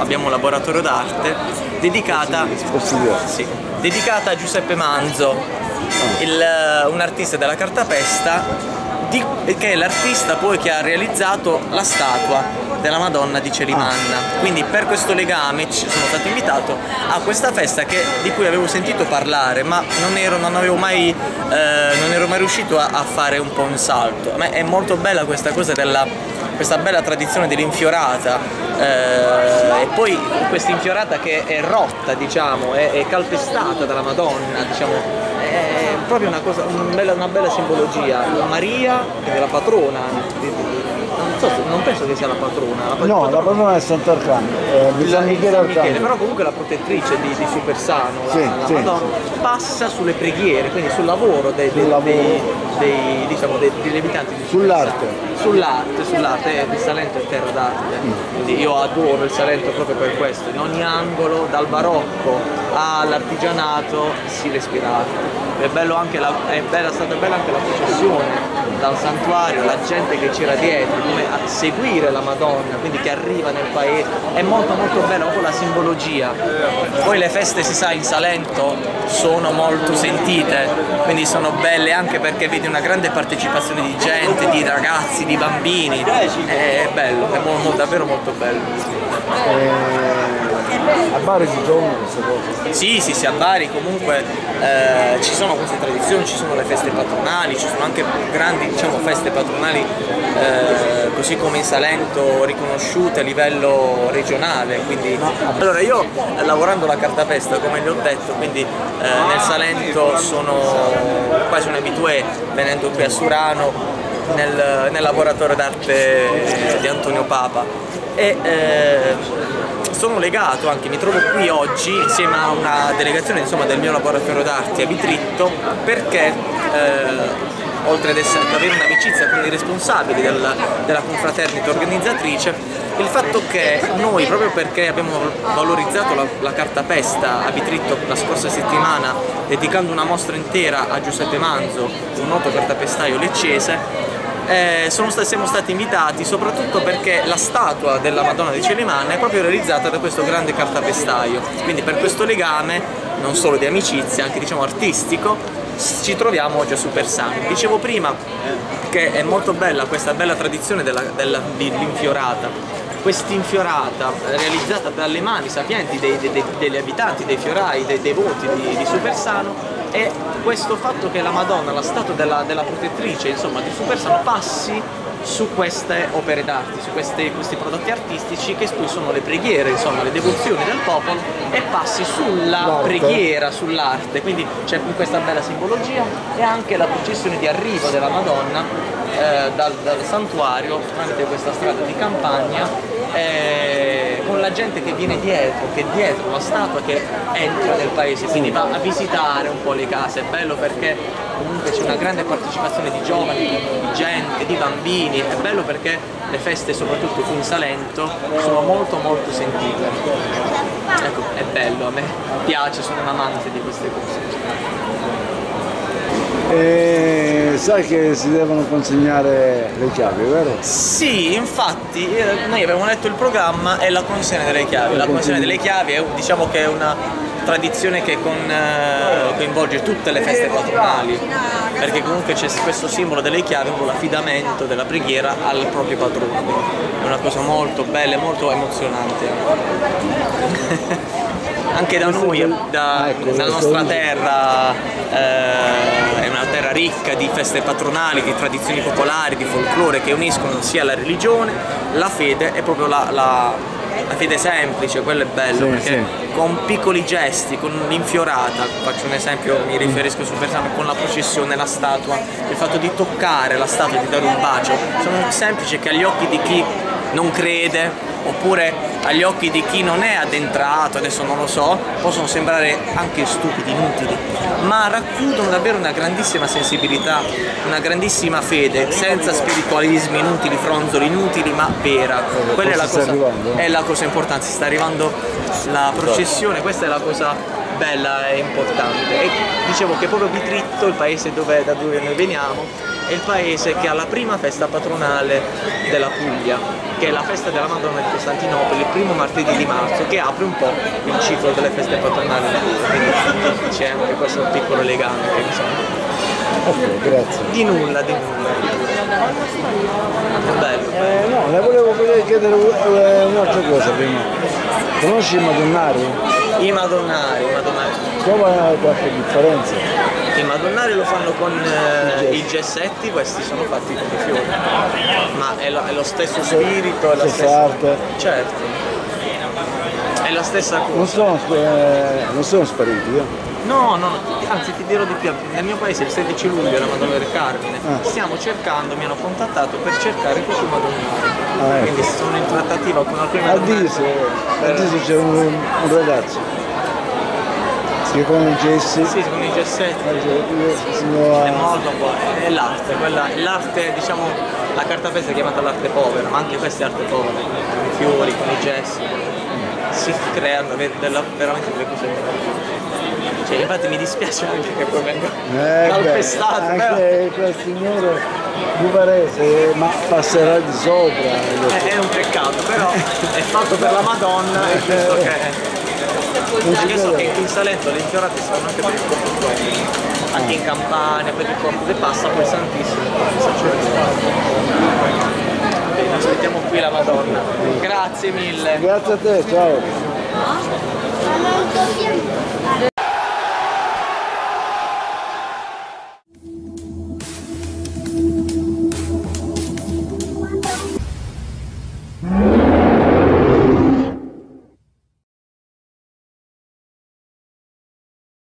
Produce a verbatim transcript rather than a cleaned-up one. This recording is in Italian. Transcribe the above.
abbiamo un laboratorio d'arte dedicata, sì, dedicata a Giuseppe Manzo, il, un artista della cartapesta, di, che è l'artista poi che ha realizzato la statua della Madonna di Celimanna. Quindi per questo legame ci sono stato invitato a questa festa che, di cui avevo sentito parlare, ma non ero, non avevo mai, eh, non ero mai riuscito a, a fare un po' un salto. A me è molto bella questa cosa della, questa bella tradizione dell'infiorata, eh, e poi questa infiorata che è rotta, diciamo, è, è calpestata dalla Madonna, diciamo. È proprio una cosa, una bella, una bella simbologia. Maria, che è la patrona, non so, non penso che sia la patrona. La no, la patrona è Sant'Arcangelo, eh, di San Michele Arcangelo. Però comunque la protettrice di, di Supersano, la, sì, la sì. Madonna, passa sulle preghiere, quindi sul lavoro dei, dei, dei, dei, diciamo, dei, degli abitanti di sull'arte. Sull'arte, sull'arte, il Salento è terra d'arte. Quindi io adoro il Salento proprio per questo. In ogni angolo, dal barocco all'artigianato, si respira arte. È bello anche la, è bella, è stata bella anche la processione dal santuario, la gente che c'era dietro, come a seguire la Madonna, quindi che arriva nel paese. È molto molto bella proprio la simbologia. Poi le feste, si sa, in Salento sono molto sentite, quindi sono belle anche perché vedi una grande partecipazione di gente, di ragazzi, di bambini. È bello, è mo, mo, davvero molto bello. Eh, a Bari si trovano queste cose? Sì, sì, sì, a Bari comunque eh, ci sono queste tradizioni, ci sono le feste patronali, ci sono anche grandi, diciamo, feste patronali, eh, così come in Salento, riconosciute a livello regionale. Quindi, allora io lavorando alla cartapesta, come vi ho detto, quindi eh, nel Salento sono quasi un abitué, venendo qui a Surano nel, nel laboratorio d'arte di Antonio Papa, e eh, sono legato anche, mi trovo qui oggi insieme a una delegazione, insomma, del mio laboratorio d'arte a Vitritto, perché eh, oltre ad, essere, ad avere un'amicizia con i responsabili del, della confraternita organizzatrice, il fatto che noi, proprio perché abbiamo valorizzato la, la cartapesta a Vitritto la scorsa settimana, dedicando una mostra intera a Giuseppe Manzo, un noto cartapestaio leccese, Eh, sono stati, siamo stati invitati soprattutto perché la statua della Madonna di Celimanna è proprio realizzata da questo grande cartapestaio, quindi per questo legame non solo di amicizia, anche diciamo artistico, ci troviamo oggi a Supersano. Dicevo prima che è molto bella questa bella tradizione dell'infiorata, quest'infiorata realizzata dalle mani sapienti dei, dei, degli abitanti, dei fiorai, dei devoti di, di Supersano, e questo fatto che la Madonna, la statua della, della protettrice, insomma, di Supersano, passi su queste opere d'arte, su questi, questi prodotti artistici che poi sono le preghiere, insomma, le devozioni del popolo, e passi sulla preghiera, sull'arte. Quindi c'è questa bella simbologia, e anche la processione di arrivo della Madonna eh, dal, dal santuario tramite questa strada di campagna, eh, con la gente che viene dietro, che è dietro la statua, che entra nel paese, quindi va a visitare un po' le case. È bello perché comunque c'è una grande partecipazione di giovani, di, di gente, di bambini. È bello perché le feste, soprattutto qui in Salento, sono molto molto sentite. Ecco, è bello, a me piace, sono un amante di queste cose. E sai che si devono consegnare le chiavi, vero? Sì, infatti noi avevamo letto il programma e la consegna delle chiavi. La consegna delle chiavi è, diciamo che è una tradizione che con, eh, coinvolge tutte le feste patronali, perché comunque c'è questo simbolo delle chiavi, con l'affidamento della preghiera al proprio patrono. È una cosa molto bella e molto emozionante. Anche da noi, da, dalla nostra terra, eh, è una terra ricca di feste patronali, di tradizioni popolari, di folklore che uniscono sia la religione, la fede e proprio la, la, la fede semplice. Quello è bello, sì, perché sì, con piccoli gesti, con l'infiorata, faccio un esempio, mi riferisco a Supersano, con la processione, la statua, il fatto di toccare la statua, di dare un bacio, sono semplici che agli occhi di chi non crede, oppure agli occhi di chi non è addentrato, adesso non lo so, possono sembrare anche stupidi, inutili, ma racchiudono davvero una grandissima sensibilità, una grandissima fede, senza spiritualismi inutili, fronzoli inutili, ma vera. Quella è la cosa, è la cosa importante. Sta arrivando la processione, questa è la cosa bella e importante. E dicevo che proprio Vitritto, il paese dove, da dove noi veniamo, è il paese che ha la prima festa patronale della Puglia. che è la festa della Madonna di Costantinopoli, il primo martedì di marzo, che apre un po' il ciclo delle feste patronali, quindi c'è anche questo piccolo legame che insomma. Ok, grazie. Di nulla, di nulla. Bello. Eh, no, le volevo chiedere eh, un'altra cosa prima. Conosci i Madonnari? I Madonnari, i Madonnari. Trova qualche differenza? I Madonnari lo fanno con eh, i gessetti, questi sono fatti con i fiori. Ma è lo, è lo stesso spirito, è la Stessa stessa arte? Certo. È la stessa cosa. Non sono, eh, non sono spariti, eh? No, no, anzi ti dirò di più, nel mio paese il sedici luglio è la Madonna del Carmine, Ah. stiamo cercando, mi hanno contattato per cercare tutti i Madonnari, Ah, ecco. quindi sono in trattativa con alcuni A Madonnari. Diso, a Diso c'è un, un ragazzo che con i gessi, Sì, con i gessetti, fino è a... molto buono, è l'arte, quella, l'arte, diciamo, la cartapesta è chiamata l'arte povera, ma anche questa è arte povera, con i fiori, con i gessi, si creano ver- della- veramente delle cose meravigliose. Cioè, infatti mi dispiace anche che poi venga Eh, calpestato, beh, però anche quel signore buvarese, ma passerà di sopra. è, è un peccato, però è fatto per la Madonna, è giusto che... Io so che in Salento le infiorate si fanno anche per il corpo anche in Campania, per il corpo che passa poi Santissimo, bene, aspettiamo qui la Madonna. Grazie mille. Grazie a te, ciao.